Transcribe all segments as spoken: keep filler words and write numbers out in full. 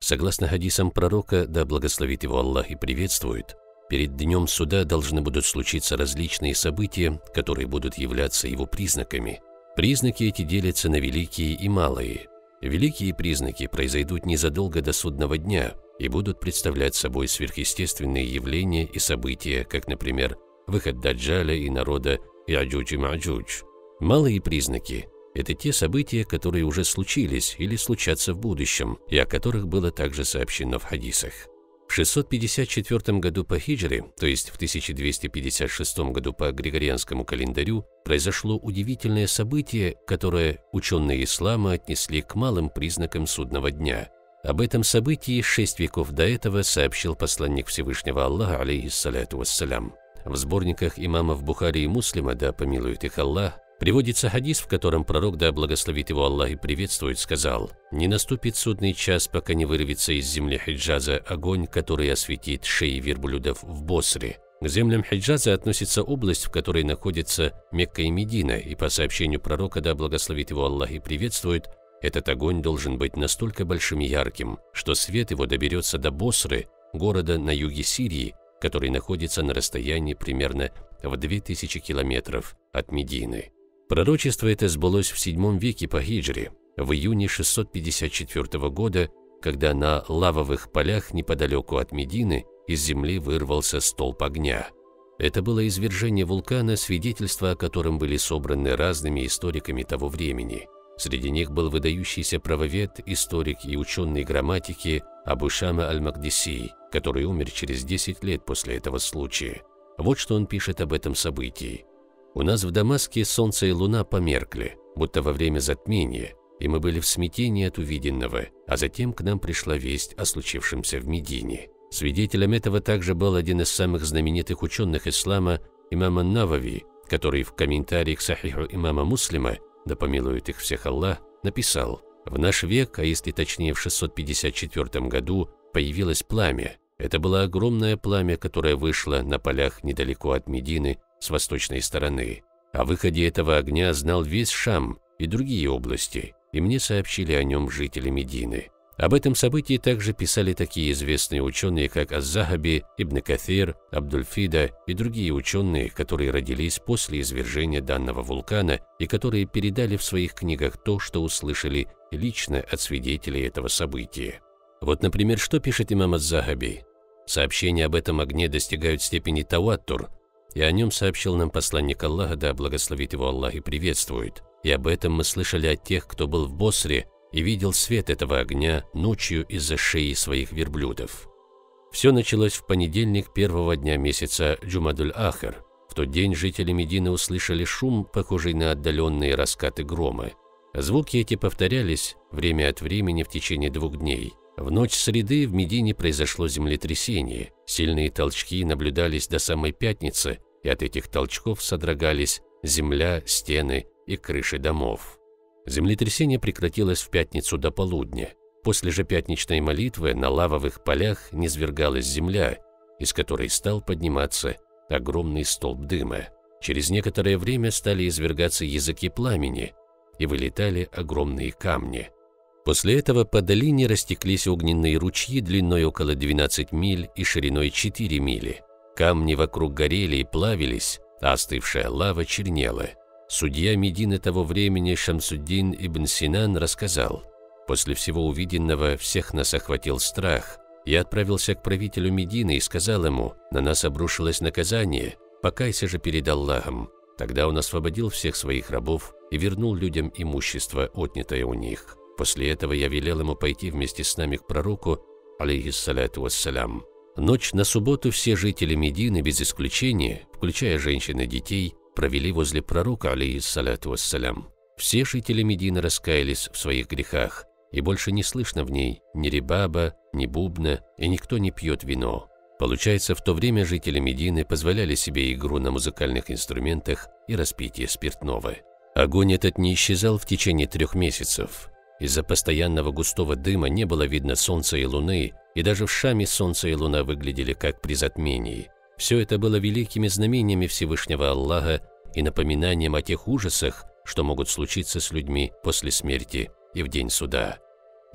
Согласно хадисам пророка, да благословит его Аллах и приветствует, перед днем суда должны будут случиться различные события, которые будут являться его признаками. Признаки эти делятся на великие и малые. Великие признаки произойдут незадолго до судного дня и будут представлять собой сверхъестественные явления и события, как, например, выход Даджаля и народа Яджудж и Маджудж. Малые признаки – это те события, которые уже случились или случатся в будущем, и о которых было также сообщено в хадисах. В шестьсот пятьдесят четвёртом году по хиджре, то есть в тысяча двести пятьдесят шестом году по григорианскому календарю, произошло удивительное событие, которое ученые ислама отнесли к малым признакам судного дня. Об этом событии шесть веков до этого сообщил посланник Всевышнего Аллаха, алейхиссаляту вассалям. В сборниках имамов Бухари и Муслима, да помилует их Аллах, приводится хадис, в котором пророк, да благословит его Аллах и приветствует, сказал: «Не наступит судный час, пока не вырвется из земли Хиджаза огонь, который осветит шеи верблюдов в Босре». К землям Хиджаза относится область, в которой находятся Мекка и Медина, и по сообщению пророка, да благословит его Аллах и приветствует, этот огонь должен быть настолько большим и ярким, что свет его доберется до Босры, города на юге Сирии, который находится на расстоянии примерно в две тысячи километров от Медины. Пророчество это сбылось в седьмом веке по хиджре, в июне шестьсот пятьдесят четвёртого года, когда на лавовых полях неподалеку от Медины из земли вырвался столб огня. Это было извержение вулкана, свидетельства о котором были собраны разными историками того времени. Среди них был выдающийся правовед, историк и ученый грамматики Абу Шама аль-Макдиси, который умер через десять лет после этого случая. Вот что он пишет об этом событии. «У нас в Дамаске солнце и луна померкли, будто во время затмения, и мы были в смятении от увиденного, а затем к нам пришла весть о случившемся в Медине. Свидетелем этого также был один из самых знаменитых ученых ислама, имам ан-Навави, который в комментарии к Сахиху имама Муслима, да помилует их всех Аллах, написал: «В наш век, а если точнее в шестьсот пятьдесят четвёртом году, появилось пламя. Это было огромное пламя, которое вышло на полях недалеко от Медины с восточной стороны. О выходе этого огня знал весь Шам и другие области, и мне сообщили о нем жители Медины». Об этом событии также писали такие известные ученые, как Аз-Захаби, Ибн Каthир, Абдуль-Фида и другие ученые, которые родились после извержения данного вулкана и которые передали в своих книгах то, что услышали лично от свидетелей этого события. Вот, например, что пишет имам Аз-Захаби. «Сообщения об этом огне достигают степени таваттур, и о нем сообщил нам посланник Аллаха, да благословит его Аллах и приветствует. И об этом мы слышали от тех, кто был в Босре и видел свет этого огня ночью из-за шеи своих верблюдов». Все началось в понедельник первого дня месяца Джумадуль-Ахр. В тот день жители Медины услышали шум, похожий на отдаленные раскаты грома. Звуки эти повторялись время от времени в течение двух дней. В ночь среды в Медине произошло землетрясение. Сильные толчки наблюдались до самой пятницы, и от этих толчков содрогались земля, стены и крыши домов. Землетрясение прекратилось в пятницу до полудня. После же пятничной молитвы на лавовых полях низвергалась земля, из которой стал подниматься огромный столб дыма. Через некоторое время стали извергаться языки пламени, и вылетали огромные камни. После этого по долине растеклись огненные ручьи длиной около двенадцати миль и шириной четыре мили. Камни вокруг горели и плавились, а остывшая лава чернела. Судья Медины того времени Шамсуддин ибн Синан рассказал: «После всего увиденного всех нас охватил страх. Я отправился к правителю Медины и сказал ему: на нас обрушилось наказание, покайся же перед Аллахом». Тогда он освободил всех своих рабов и вернул людям имущество, отнятое у них. После этого я велел ему пойти вместе с нами к пророку, алейхиссаляту вассалям. Ночь на субботу все жители Медины, без исключения, включая женщин и детей, провели возле пророка, алейхиссаляту вассалям. Все жители Медины раскаялись в своих грехах, и больше не слышно в ней ни ребаба, ни бубна, и никто не пьет вино. Получается, в то время жители Медины позволяли себе игру на музыкальных инструментах и распитие спиртного. Огонь этот не исчезал в течение трех месяцев. Из-за постоянного густого дыма не было видно солнца и луны, и даже в Шаме солнце и луна выглядели как при затмении. Все это было великими знамениями Всевышнего Аллаха и напоминанием о тех ужасах, что могут случиться с людьми после смерти и в день суда.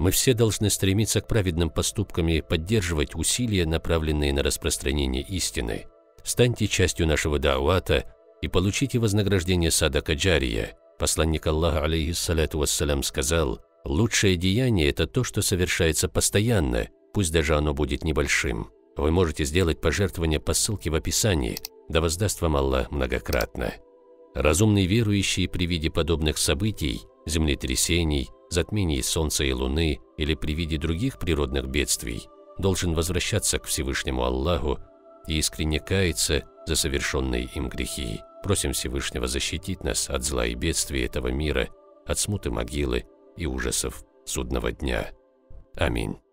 Мы все должны стремиться к праведным поступкам и поддерживать усилия, направленные на распространение истины. Станьте частью нашего да'вата и получите вознаграждение садака джария. Посланник Аллаха, алейхиссаляту вассалям, сказал: «Лучшее деяние – это то, что совершается постоянно, пусть даже оно будет небольшим». Вы можете сделать пожертвование по ссылке в описании, да воздаст вам Аллах многократно. Разумный верующий при виде подобных событий, землетрясений, затмений Солнца и Луны или при виде других природных бедствий, должен возвращаться к Всевышнему Аллаху и искренне каяться за совершенные им грехи. Просим Всевышнего защитить нас от зла и бедствий этого мира, от смуты могилы и ужасов судного дня. Аминь.